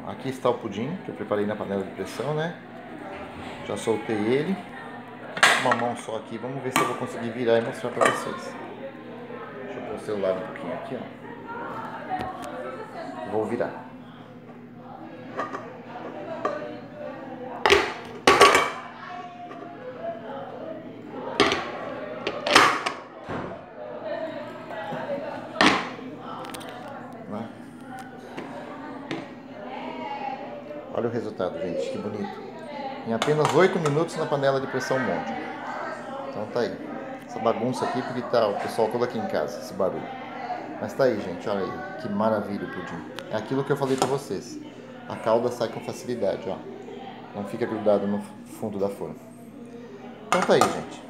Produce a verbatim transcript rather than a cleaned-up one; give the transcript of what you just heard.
aqui está o pudim que eu preparei na panela de pressão, né? Já soltei ele. Uma mão só aqui, vamos ver se eu vou conseguir virar e mostrar pra vocês. Deixa eu pôr o celular um pouquinho aqui, ó. Vou virar. Olha o resultado, gente, que bonito. Em apenas oito minutos na panela de pressão monte. Então tá aí. Essa bagunça aqui porque tá o pessoal todo aqui em casa, esse barulho. Mas tá aí, gente, olha aí. Que maravilha o pudim. É aquilo que eu falei pra vocês. A calda sai com facilidade, ó. Não fica grudado no fundo da forma. Então tá aí, gente.